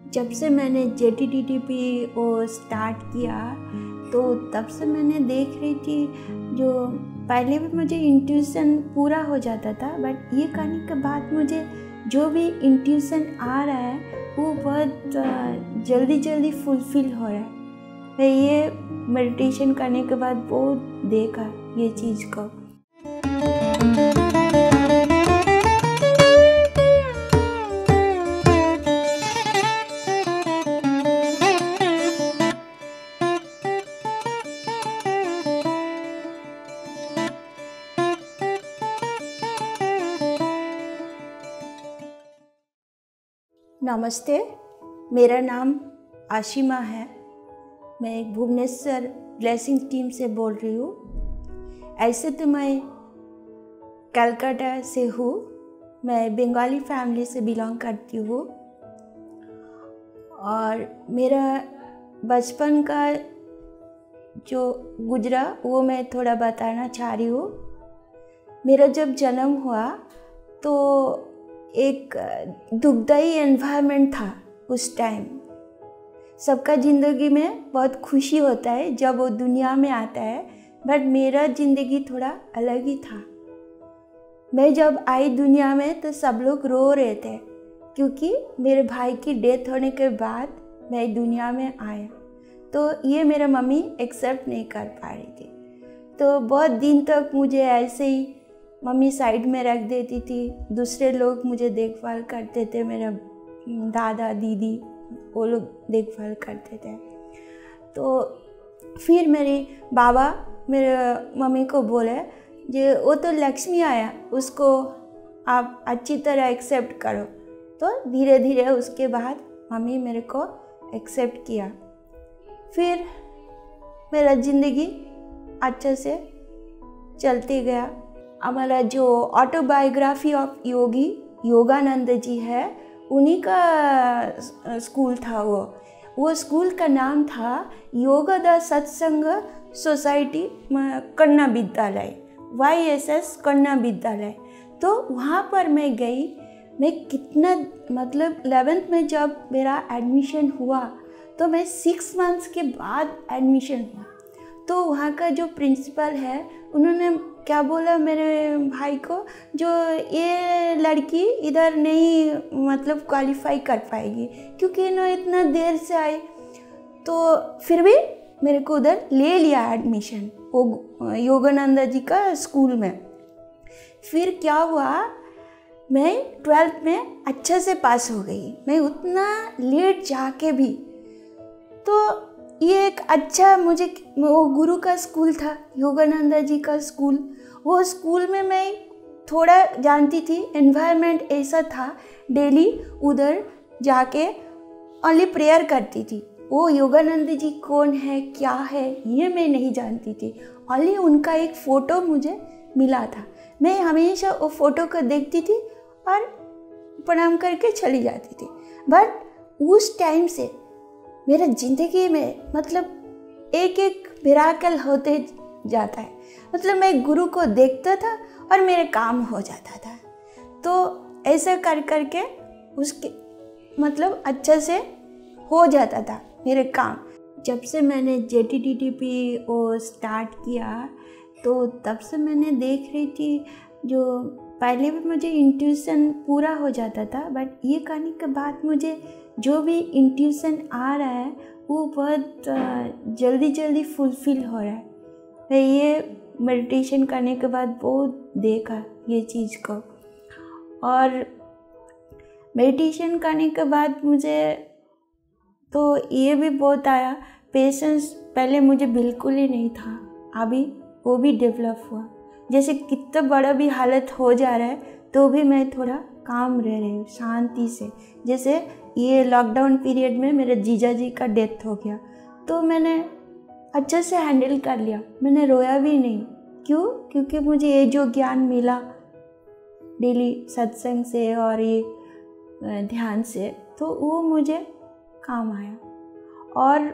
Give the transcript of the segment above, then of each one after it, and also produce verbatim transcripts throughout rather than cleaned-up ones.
जब से मैंने J T T T P को स्टार्ट किया तो तब से मैंने देख रही थी, जो पहले भी मुझे इंट्यूशन पूरा हो जाता था, बट ये करने के बाद मुझे जो भी इंट्यूशन आ रहा है वो बहुत जल्दी जल्दी फुलफिल हो रहा है। मैं ये मेडिटेशन करने के बाद बहुत देखा ये चीज़ को। नमस्ते, मेरा नाम आशिमा है। मैं भुवनेश्वर ब्लेसिंग टीम से बोल रही हूँ। ऐसे तो मैं कलकत्ता से हूँ। मैं बंगाली फैमिली से बिलोंग करती हूँ और मेरा बचपन का जो गुजरा वो मैं थोड़ा बताना चाह रही हूँ। मेरा जब जन्म हुआ तो एक दुखदाई एनवायरनमेंट था। उस टाइम सबका ज़िंदगी में बहुत खुशी होता है जब वो दुनिया में आता है, बट मेरा ज़िंदगी थोड़ा अलग ही था। मैं जब आई दुनिया में तो सब लोग रो रहे थे, क्योंकि मेरे भाई की डेथ होने के बाद मैं दुनिया में आया। तो ये मेरा मम्मी एक्सेप्ट नहीं कर पा रही थी। तो बहुत दिन तक मुझे ऐसे ही मम्मी साइड में रख देती थी। दूसरे लोग मुझे देखभाल करते थे, मेरा दादा दीदी वो लोग देखभाल करते थे। तो फिर मेरे बाबा मेरे मम्मी को बोले जे वो तो लक्ष्मी आया, उसको आप अच्छी तरह एक्सेप्ट करो। तो धीरे धीरे उसके बाद मम्मी मेरे को एक्सेप्ट किया। फिर मेरा ज़िंदगी अच्छे से चलती गया। हमारा जो ऑटोबायोग्राफी ऑफ योगी योगानंद जी है, उन्हीं का स्कूल था। वो वो स्कूल का नाम था योगदा सत्संग सोसाइटी कन्या विद्यालय, वाई एस एस कन्या विद्यालय। तो वहाँ पर मैं गई। मैं कितना मतलब इलेवेंथ में जब मेरा एडमिशन हुआ तो मैं सिक्स मंथ्स के बाद एडमिशन हुआ। तो वहाँ का जो प्रिंसिपल है उन्होंने क्या बोला मेरे भाई को, जो ये लड़की इधर नहीं मतलब क्वालिफाई कर पाएगी क्योंकि इन्होंने इतना देर से आई। तो फिर भी मेरे को उधर ले लिया एडमिशन वो योगानंद जी का स्कूल में। फिर क्या हुआ, मैं ट्वेल्थ में अच्छे से पास हो गई। मैं उतना लेट जाके भी, तो ये एक अच्छा मुझे वो गुरु का स्कूल था, योगानंद जी का स्कूल। वो स्कूल में मैं थोड़ा जानती थी, एनवायरनमेंट ऐसा था। डेली उधर जाके ओनली प्रेयर करती थी। वो योगानंद जी कौन है क्या है ये मैं नहीं जानती थी। ओनली उनका एक फ़ोटो मुझे मिला था। मैं हमेशा वो फ़ोटो को देखती थी और प्रणाम करके चली जाती थी। बट उस टाइम से मेरा ज़िंदगी में मतलब एक एक मिराकल होते जाता है। मतलब मैं गुरु को देखता था और मेरे काम हो जाता था। तो ऐसा कर करके उसके मतलब अच्छे से हो जाता था मेरे काम। जब से मैंने J T T T P को स्टार्ट किया तो तब से मैंने देख रही थी, जो पहले भी मुझे इंट्यूशन पूरा हो जाता था, बट ये करने के बाद मुझे जो भी इंट्यूशन आ रहा है वो बहुत जल्दी जल्दी फुलफिल हो रहा है। मैं ये मेडिटेशन करने के बाद बहुत देखा ये चीज़ को। और मेडिटेशन करने के बाद मुझे तो ये भी बहुत आया, पेशेंस पहले मुझे बिल्कुल ही नहीं था, अभी वो भी डेवलप हुआ। जैसे कितना बड़ा भी हालत हो जा रहा है तो भी मैं थोड़ा काम रह रही हूँ शांति से। जैसे ये लॉकडाउन पीरियड में मेरे जीजा जी का डेथ हो गया तो मैंने अच्छे से हैंडल कर लिया, मैंने रोया भी नहीं। क्यों? क्योंकि मुझे ये जो ज्ञान मिला डेली सत्संग से और ये ध्यान से, तो वो मुझे काम आया। और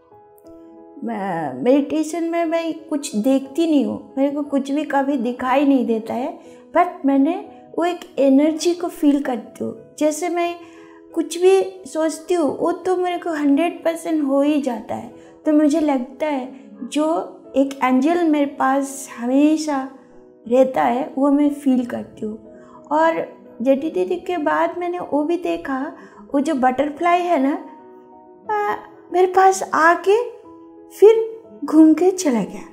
मेडिटेशन में मैं कुछ देखती नहीं हूँ, मेरे को कुछ भी कभी दिखाई नहीं देता है, बट मैंने वो एक एनर्जी को फील करती हूँ। जैसे मैं कुछ भी सोचती हूँ वो तो मेरे को हंड्रेड परसेंट हो ही जाता है। तो मुझे लगता है जो एक एंजल मेरे पास हमेशा रहता है वो मैं फील करती हूँ। और जेठी दीदी के बाद मैंने वो भी देखा, वो जो बटरफ्लाई है ना, आ, मेरे पास आके फिर घूम के चला गया।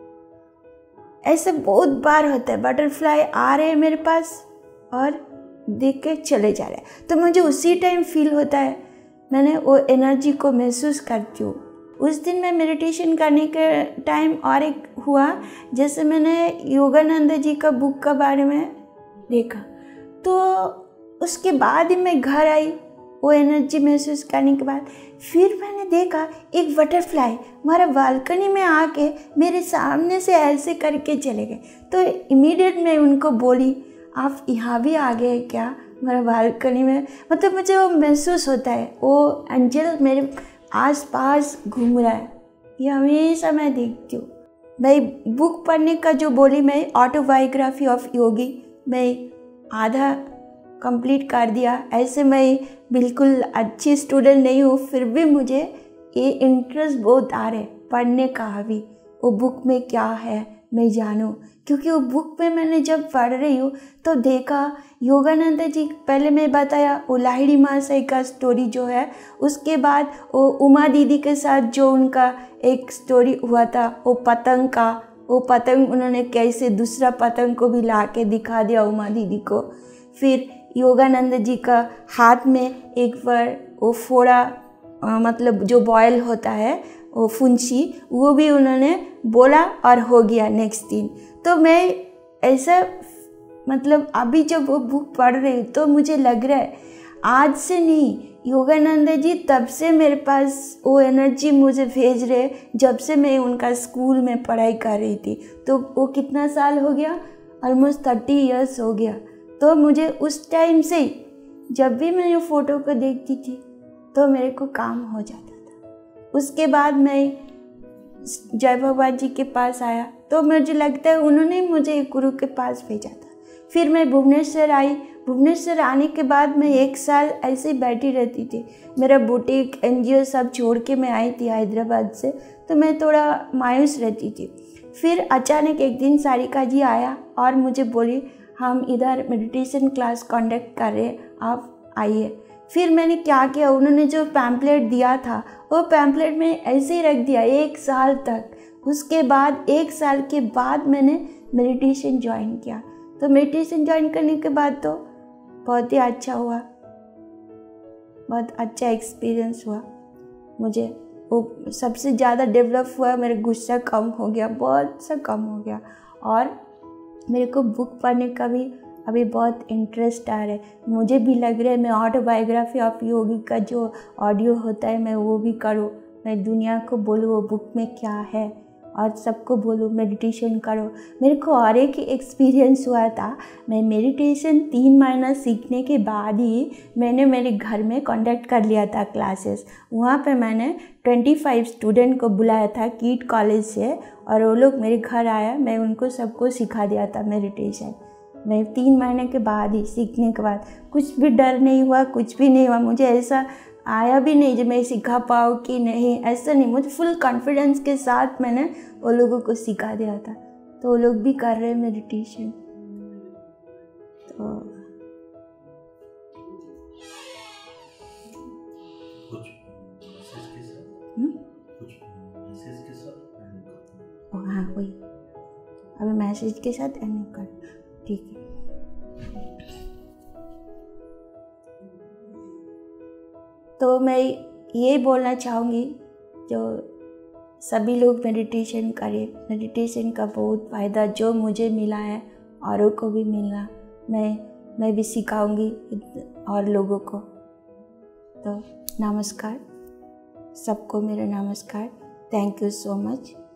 ऐसे बहुत बार होता है, बटरफ्लाई आ रहे हैं मेरे पास और देख के चले जा रहे हैं। तो मुझे उसी टाइम फील होता है, मैंने वो एनर्जी को महसूस करती हूँ। उस दिन मैं मेडिटेशन करने के टाइम और एक हुआ, जैसे मैंने योगानंद जी का बुक के बारे में देखा, तो उसके बाद ही मैं घर आई वो एनर्जी महसूस करने के बाद। फिर मैंने देखा एक बटरफ्लाई हमारा बालकनी में आके मेरे सामने से ऐसे करके चले गए। तो इमीडिएट मैं उनको बोली, आप यहाँ भी आ गए क्या हमारा बालकनी में? मतलब मुझे वो महसूस होता है वो एंजल मेरे आस पास घूम रहा है। ये हमेशा मैं देखती हूँ। मैं बुक पढ़ने का जो बोली, मैं ऑटोबायोग्राफी ऑफ योगी मैं आधा कंप्लीट कर दिया। ऐसे मैं बिल्कुल अच्छी स्टूडेंट नहीं हूँ, फिर भी मुझे ये इंटरेस्ट बहुत आ रहा है पढ़ने का भी। वो बुक में क्या है मैं जानूँ, क्योंकि वो बुक में मैंने जब पढ़ रही हूँ तो देखा योगानंद जी, पहले मैं बताया वो लाहिड़ी महाशय का स्टोरी जो है, उसके बाद वो उमा दीदी के साथ जो उनका एक स्टोरी हुआ था वो पतंग का, वो पतंग उन्होंने कैसे दूसरा पतंग को भी ला के दिखा दिया उमा दीदी को। फिर योगानंद जी का हाथ में एक बार वो फोड़ा, मतलब जो बॉयल होता है वो फुंसी, वो भी उन्होंने बोला और हो गया नेक्स्ट दिन। तो मैं ऐसा मतलब अभी जब वो बुक पढ़ रही हूँ तो मुझे लग रहा है आज से नहीं, योगानंद जी तब से मेरे पास वो एनर्जी मुझे भेज रहे जब से मैं उनका स्कूल में पढ़ाई कर रही थी। तो वो कितना साल हो गया, ऑलमोस्ट थर्टी इयर्स हो गया। तो मुझे उस टाइम से जब भी मैं ये फ़ोटो को देखती थी तो मेरे को काम हो जाता था। उसके बाद मैं जय भगवान जी के पास आया तो मुझे लगता है उन्होंने मुझे एक गुरु के पास भेजा था। फिर मैं भुवनेश्वर आई। भुवनेश्वर आने के बाद मैं एक साल ऐसे ही बैठी रहती थी। मेरा बुटीक एनजीओ सब छोड़ के मैं आई थी हैदराबाद से, तो मैं थोड़ा मायूस रहती थी। फिर अचानक एक दिन सारिका जी आया और मुझे बोली, हम इधर मेडिटेशन क्लास कंडक्ट कर रहे हैं, आप आइए। फिर मैंने क्या किया, उन्होंने जो पैम्पलेट दिया था वो पैम्पलेट में ऐसे ही रख दिया एक साल तक। उसके बाद एक साल के बाद मैंने मेडिटेशन ज्वाइन किया। तो मेडिटेशन ज्वाइन करने के बाद तो बहुत ही अच्छा हुआ, बहुत अच्छा एक्सपीरियंस हुआ मुझे। वो सबसे ज़्यादा डेवलप हुआ, मेरा गुस्सा कम हो गया, बहुत सा कम हो गया। और मेरे को बुक पढ़ने का भी अभी बहुत इंटरेस्ट आ रहा है। मुझे भी लग रहा है मैं ऑटोबायोग्राफी ऑफ योगी का जो ऑडियो होता है मैं वो भी करूँ, मैं दुनिया को बोलूँ वो बुक में क्या है और सबको बोलूँ मेडिटेशन करो। मेरे को और एक एक्सपीरियंस हुआ था, मैं मेडिटेशन तीन महीना सीखने के बाद ही मैंने मेरे घर में कंडक्ट कर लिया था क्लासेस। वहाँ पे मैंने पच्चीस स्टूडेंट को बुलाया था कीट कॉलेज से और वो लोग मेरे घर आया, मैं उनको सबको सिखा दिया था मेडिटेशन। मैं तीन महीने के बाद ही सीखने के बाद कुछ भी डर नहीं हुआ, कुछ भी नहीं हुआ। मुझे ऐसा आया भी नहीं जो मैं सिखा पाऊँ कि नहीं, ऐसा नहीं। मुझे फुल कॉन्फिडेंस के साथ मैंने वो लोगों को सिखा दिया था। तो वो लोग भी कर रहे हैं मेडिटेशन। तो कुछ मैसेज के साथ हुँ? कुछ मैसेज के साथ ओ हाँ वही, अभी मैसेज के साथ एंड कर, ठीक है। तो मैं ये बोलना चाहूँगी जो सभी लोग मेडिटेशन करें। मेडिटेशन का बहुत फ़ायदा जो मुझे मिला है औरों को भी मिलना, मैं मैं भी सिखाऊंगी और लोगों को। तो नमस्कार सबको, मेरा नमस्कार। Thank you so much.